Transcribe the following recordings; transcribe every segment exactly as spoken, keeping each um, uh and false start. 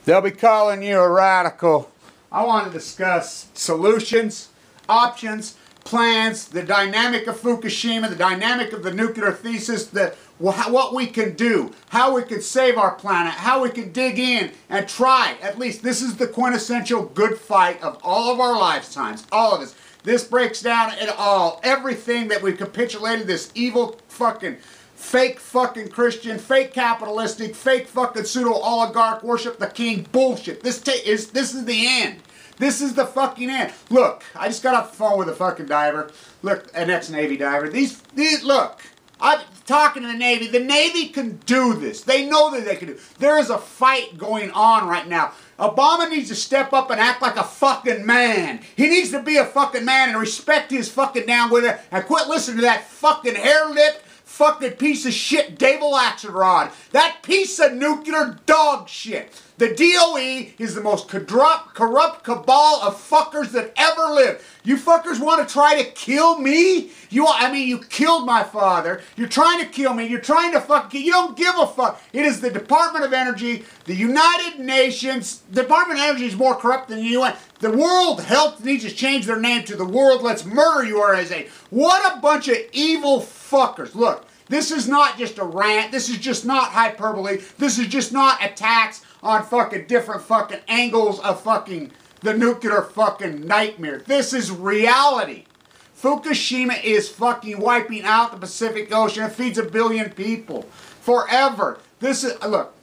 They'll be calling you a radical. I want to discuss solutions, options, plans, the dynamic of Fukushima, the dynamic of the nuclear thesis, the, what we can do, how we can save our planet, how we can dig in and try. At least this is the quintessential good fight of all of our lifetimes, all of us. This breaks down it all. Everything that we capitulated, this evil fucking fake fucking Christian, fake capitalistic, fake fucking pseudo-oligarch worship the king bullshit. This is this is the end. This is the fucking end. Look, I just got off the phone with a fucking diver. Look, an ex-Navy diver. These, these, look, I'm talking to the Navy. The Navy can do this. They know that they can do. There is a fight going on right now. Obama needs to step up and act like a fucking man. He needs to be a fucking man and respect his fucking down with it and quit listening to that fucking hair-lipped fucking piece of shit David Axelrod. That piece of nuclear dog shit. The D O E is the most corrupt, corrupt cabal of fuckers that ever lived. You fuckers want to try to kill me? You, I mean, you killed my father. You're trying to kill me. You're trying to fucking, you don't give a fuck. It is the Department of Energy, the United Nations. The Department of Energy is more corrupt than the U N. The World Health needs to change their name to the World Let's Murder You R S A. What a bunch of evil fuckers. Look, this is not just a rant. This is just not hyperbole. This is just not attacks on fucking different fucking angles of fucking the nuclear fucking nightmare. This is reality. Fukushima is fucking wiping out the Pacific Ocean. It feeds a billion people forever. This is, look,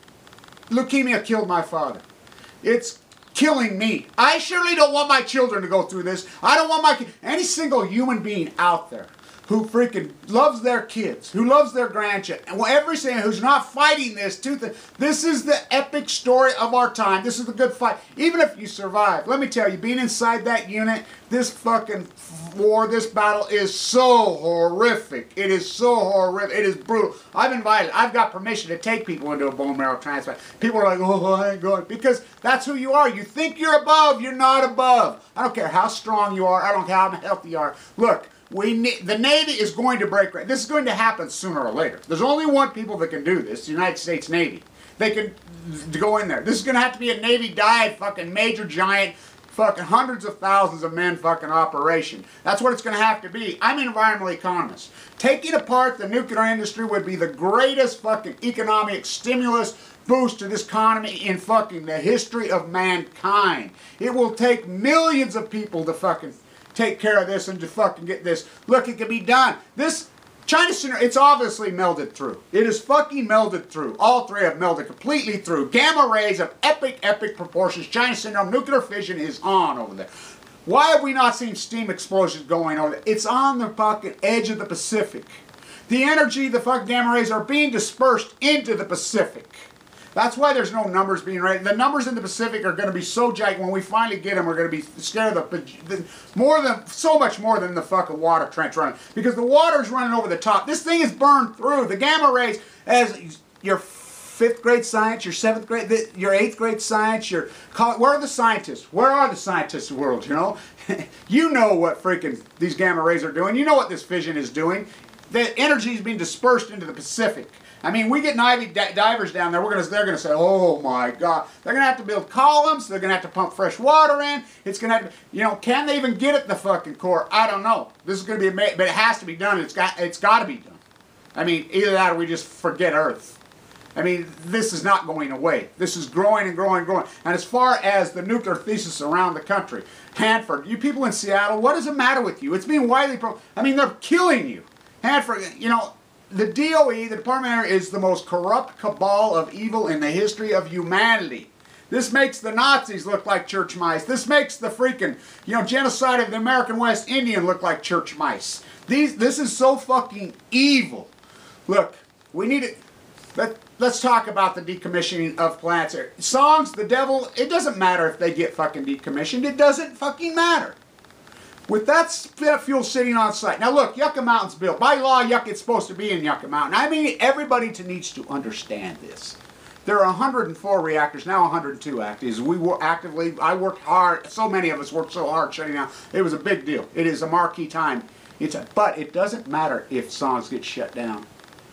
leukemia killed my father. It's killing me. I surely don't want my children to go through this. I don't want my, any single human being out there who freaking loves their kids, who loves their grandchildren, and every single who's not fighting this tooth and this is the epic story of our time. This is the good fight. Even if you survive, let me tell you, being inside that unit, this fucking war, this battle is so horrific. It is so horrific. It is brutal. I've invited, I've got permission to take people into a bone marrow transplant. People are like, oh, I ain't going. Because that's who you are. You think you're above, you're not above. I don't care how strong you are. I don't care how healthy you are. Look, We need, the Navy is going to break. This is going to happen sooner or later. There's only one people that can do this, the United States Navy. They can go in there. This is going to have to be a Navy dive fucking major giant fucking hundreds of thousands of men fucking operation. That's what it's going to have to be. I'm an environmental economist. Taking apart the nuclear industry would be the greatest fucking economic stimulus boost to this economy in fucking the history of mankind. It will take millions of people to fucking take care of this and to fucking get this. Look, it can be done. This China syndrome, it's obviously melded through. It is fucking melded through. All three have melded completely through. Gamma rays of epic, epic proportions. China syndrome, nuclear fission is on over there. Why have we not seen steam explosions going over there? It's on the fucking edge of the Pacific. The energy, the fucking gamma rays are being dispersed into the Pacific. That's why there's no numbers being raised. The numbers in the Pacific are going to be so giant. When we finally get them, we're going to be scared of the, the more than so much more than the fucking water trench running, because the water's running over the top. This thing is burned through. The gamma rays, as your fifth grade science, your seventh grade, your eighth grade science, your where are the scientists? Where are the scientists in the world? You know, you know what freaking these gamma rays are doing. You know what this fission is doing. The energy is being dispersed into the Pacific. I mean, we get Navy divers down there, we're gonna, they're going to say, oh my God. They're going to have to build columns, they're going to have to pump fresh water in, it's going to have to, you know, can they even get at the fucking core? I don't know. This is going to be, but it has to be done, it's got, it's got to be done. I mean, either that or we just forget Earth. I mean, this is not going away. This is growing and growing and growing. And as far as the nuclear thesis around the country, Hanford, you people in Seattle, what does it matter with you? It's being widely, pro I mean, they're killing you. Hanford, you know, the D O E, the Department of Energy, is the most corrupt cabal of evil in the history of humanity. This makes the Nazis look like church mice. This makes the freaking, you know, genocide of the American West Indian look like church mice. These, this is so fucking evil. Look, we need it. Let, let's talk about the decommissioning of plants. Songs, the devil, it doesn't matter if they get fucking decommissioned. It doesn't fucking matter. With that fuel sitting on site. Now look, Yucca Mountain's built. By law, Yucca, it's supposed to be in Yucca Mountain. I mean, everybody to needs to understand this. There are one hundred four reactors, now one hundred two active. We were actively, I worked hard, so many of us worked so hard shutting down. It was a big deal. It is a marquee time. It's a, but it doesn't matter if songs get shut down.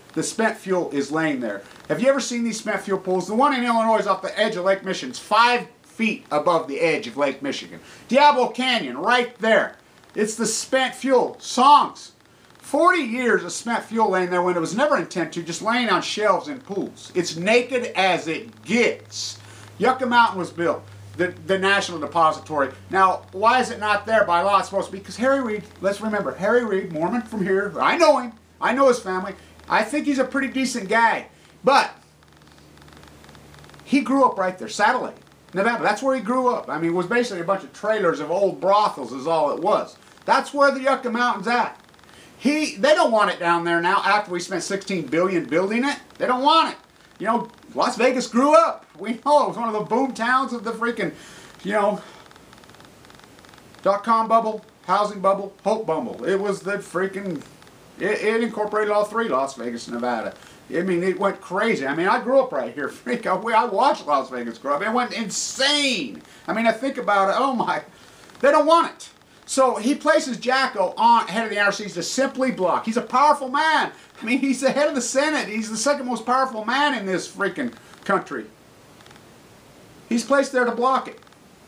the spent fuel is laying there. Have you ever seen these spent fuel pools? The one in Illinois is off the edge of Lake Michigan. It's five feet above the edge of Lake Michigan. Diablo Canyon, right there. It's the spent fuel. Songs. forty years of spent fuel laying there when it was never intended to, just laying on shelves in pools. It's naked as it gets. Yucca Mountain was built. The, the National Depository. Now, why is it not there by law? It's supposed to be because Harry Reid, let's remember, Harry Reid, Mormon from here, I know him, I know his family, I think he's a pretty decent guy, but he grew up right there, Satellite, Nevada. That's where he grew up. I mean, it was basically a bunch of trailers of old brothels is all it was. That's where the Yucca Mountain's at. He, they don't want it down there now after we spent sixteen billion dollars building it. They don't want it. You know, Las Vegas grew up. We know it was one of the boom towns of the freaking, you know, dot-com bubble, housing bubble, hope bubble. It was the freaking, it, it incorporated all three, Las Vegas, Nevada. I mean, it went crazy. I mean, I grew up right here. Freak, I, I watched Las Vegas grow up. It went insane. I mean, I think about it. Oh, my. They don't want it. So he places Jacko on head of the N R Cs to simply block. He's a powerful man. I mean, he's the head of the Senate. He's the second most powerful man in this freaking country. He's placed there to block it.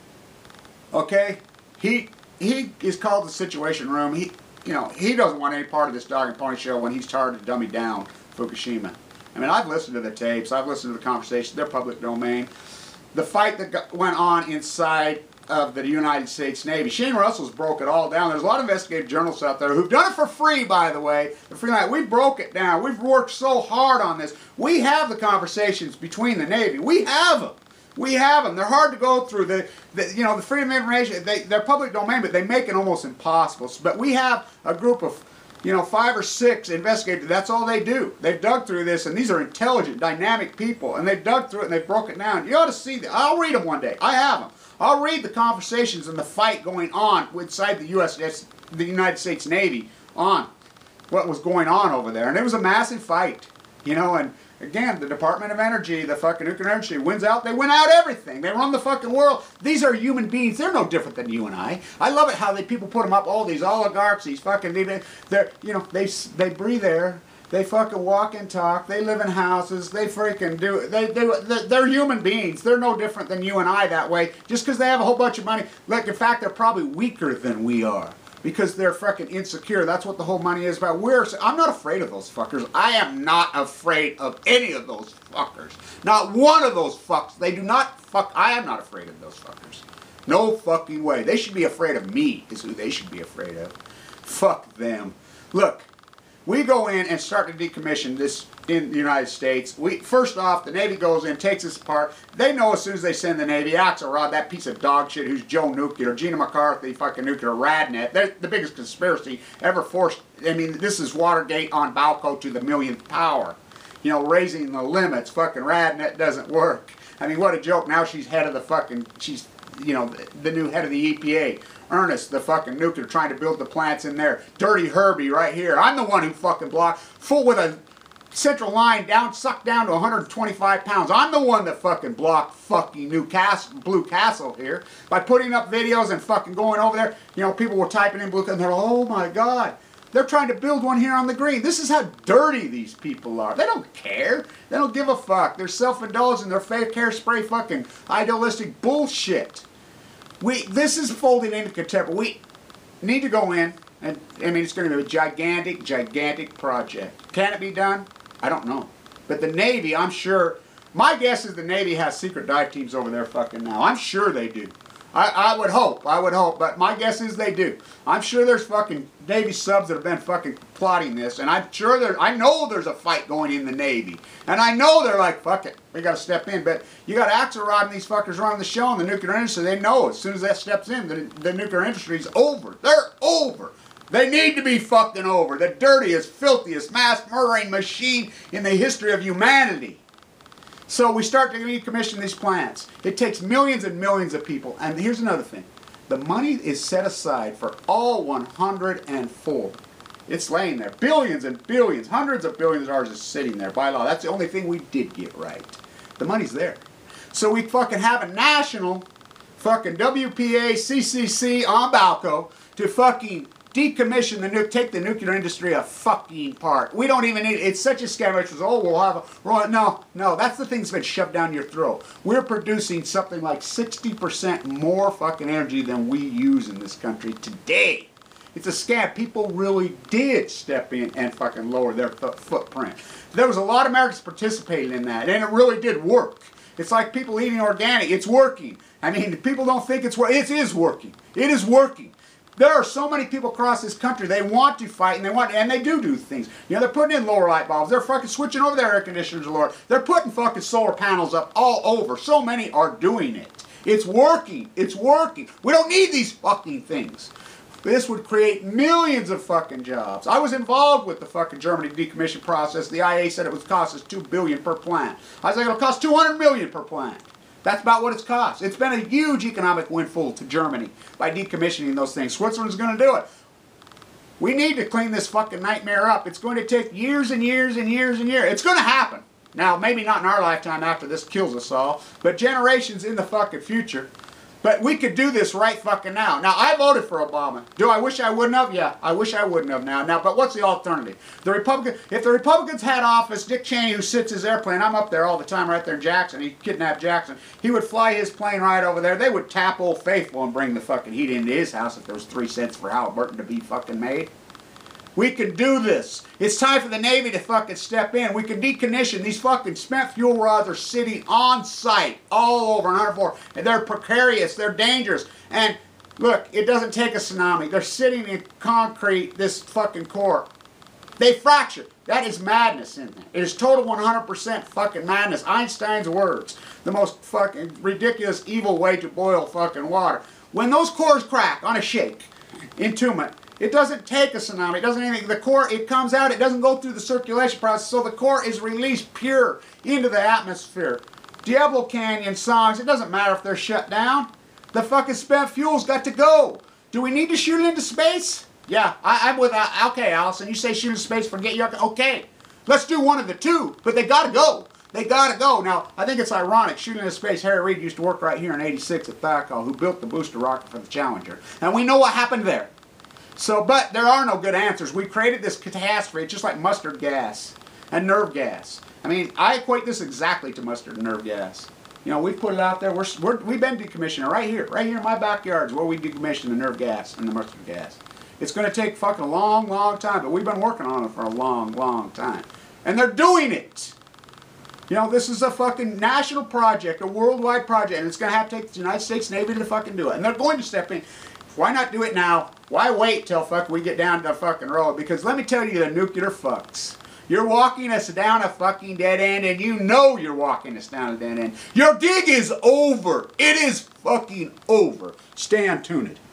Okay? He he is called the Situation Room. He, you know, he doesn't want any part of this dog and pony show when he's tired to dummy down Fukushima. I mean, I've listened to the tapes. I've listened to the conversations. They're public domain. The fight that got, went on inside of the United States Navy. Shane Russell's broke it all down. There's a lot of investigative journalists out there who've done it for free, by the way. The Freelance, we broke it down. We've worked so hard on this. We have the conversations between the Navy. We have them. We have them. They're hard to go through. The, the you know, the freedom of information, they, they're public domain, but they make it almost impossible. But we have a group of, you know, five or six investigators. That's all they do. They've dug through this, and these are intelligent, dynamic people, and they've dug through it, and they've broke it down. You ought to see that. I'll read them one day. I have them. I'll read the conversations and the fight going on inside the U S the United States Navy on what was going on over there. And it was a massive fight, you know, and again, the Department of Energy, the fucking nuclear energy wins out. They win out everything. They run the fucking world. These are human beings. They're no different than you and I. I love it how they people put them up, all these oligarchs, these fucking, they're, you know, they, they breathe air. They fucking walk and talk. They live in houses. They freaking do. They, they, they're human beings. They're no different than you and I that way. Just because they have a whole bunch of money. Like, in fact, they're probably weaker than we are. Because they're freaking insecure. That's what the whole money is about. We're, I'm not afraid of those fuckers. I am not afraid of any of those fuckers. Not one of those fucks. They do not fuck. I am not afraid of those fuckers. No fucking way. They should be afraid of me is who they should be afraid of. Fuck them. Look. We go in and start to decommission this in the United States. We first off, the Navy goes in, takes us apart. They know as soon as they send the Navy, Axelrod, that piece of dog shit who's Joe Nuclear, Gina McCarthy, fucking nuclear Radnet. They're the biggest conspiracy ever forced. I mean, this is Watergate on Balco to the millionth power. You know, raising the limits. Fucking Radnet doesn't work. I mean, what a joke. Now she's head of the fucking, she's, you know, the new head of the E P A. Ernest, the fucking nuclear, trying to build the plants in there. Dirty Herbie right here. I'm the one who fucking blocked, full with a central line down, sucked down to one hundred twenty-five pounds. I'm the one that fucking blocked fucking Newcastle, Blue Castle here by putting up videos and fucking going over there. You know, people were typing in Blue Castle and they're like, oh my God. They're trying to build one here on the green. This is how dirty these people are. They don't care. They don't give a fuck. They're self-indulgent. They're fake hairspray fucking idealistic bullshit. We, this is folding into contemporary. We need to go in, and I mean, it's going to be a gigantic, gigantic project. Can it be done? I don't know. But the Navy, I'm sure, my guess is the Navy has secret dive teams over there fucking now. I'm sure they do. I, I would hope, I would hope, but my guess is they do. I'm sure there's fucking Navy subs that have been fucking plotting this, and I'm sure there, I know there's a fight going in the Navy. And I know they're like, fuck it, we gotta step in, but you got Axelrod and these fuckers running the show in the nuclear industry. They know as soon as that steps in, the, the nuclear industry's over. They're over. They need to be fucking over. The dirtiest, filthiest, mass murdering machine in the history of humanity. So we start to decommission these plants. It takes millions and millions of people. And here's another thing. The money is set aside for all one hundred four. It's laying there. Billions and billions, hundreds of billions of dollars is sitting there by law. That's the only thing we did get right. The money's there. So we fucking have a national fucking W P A, C C C on Balco to fucking decommission the nuke, take the nuclear industry a fucking part. We don't even need it. It's such a scam. It's just, oh, we'll have a, well, no, no, that's the thing that's been shoved down your throat. We're producing something like sixty percent more fucking energy than we use in this country today. It's a scam. People really did step in and fucking lower their th footprint. There was a lot of Americans participating in that, and it really did work. It's like people eating organic. It's working. I mean, people don't think it's working. It is working. It is working. There are so many people across this country, they want to fight, and they want, and they do do things. You know, they're putting in lower light bulbs. They're fucking switching over their air conditioners lower. They're putting fucking solar panels up all over. So many are doing it. It's working. It's working. We don't need these fucking things. This would create millions of fucking jobs. I was involved with the fucking Germany decommission process. The I A said it would cost us two billion dollars per plant. I was like, it'll cost two hundred million dollars per plant. That's about what it's cost. It's been a huge economic windfall to Germany by decommissioning those things. Switzerland's going to do it. We need to clean this fucking nightmare up. It's going to take years and years and years and years. It's going to happen. Now, maybe not in our lifetime after this kills us all, but generations in the fucking future. But we could do this right fucking now. Now, I voted for Obama. Do I wish I wouldn't have? Yeah, I wish I wouldn't have now. Now, but what's the alternative? The Republican, if the Republicans had office, Dick Cheney, who sits his airplane, I'm up there all the time right there in Jackson, he kidnapped Jackson, he would fly his plane right over there. They would tap Old Faithful and bring the fucking heat into his house if there was three cents for Halliburton to be fucking made. We can do this. It's time for the Navy to fucking step in. We can decommission. These fucking spent fuel rods are sitting on site all over one oh four. And they're precarious. They're dangerous. And look, it doesn't take a tsunami. They're sitting in concrete, this fucking core. They fracture. That is madness in there. It is total one hundred percent fucking madness. Einstein's words. The most fucking ridiculous, evil way to boil fucking water. When those cores crack on a shake, entombment, it doesn't take a tsunami. It doesn't anything. The core, it comes out. It doesn't go through the circulation process. So the core is released pure into the atmosphere. Diablo Canyon songs. It doesn't matter if they're shut down. The fucking spent fuel's got to go. Do we need to shoot it into space? Yeah, I, I'm with. Uh, okay, Allison. You say shoot into space. Forget you. Okay, let's do one of the two. But they got to go. They got to go. Now, I think it's ironic. Shooting into space. Harry Reid used to work right here in eighty-six at Thaco, who built the booster rocket for the Challenger. And we know what happened there. So, but there are no good answers. We created this catastrophe. It's just like mustard gas and nerve gas. I mean, I equate this exactly to mustard and nerve gas. You know, we've put it out there. We're, we're, we've been decommissioning right here. Right here in my backyard is where we decommission the nerve gas and the mustard gas. It's going to take fucking a long, long time, but we've been working on it for a long, long time. And they're doing it. You know, this is a fucking national project, a worldwide project, and it's going to have to take the United States Navy to fucking do it. And they're going to step in. Why not do it now? Why wait till fuck we get down to the fucking road? Because let me tell you, the nuclear fucks. You're walking us down a fucking dead end, and you know you're walking us down a dead end. Your gig is over. It is fucking over. Stay untuned.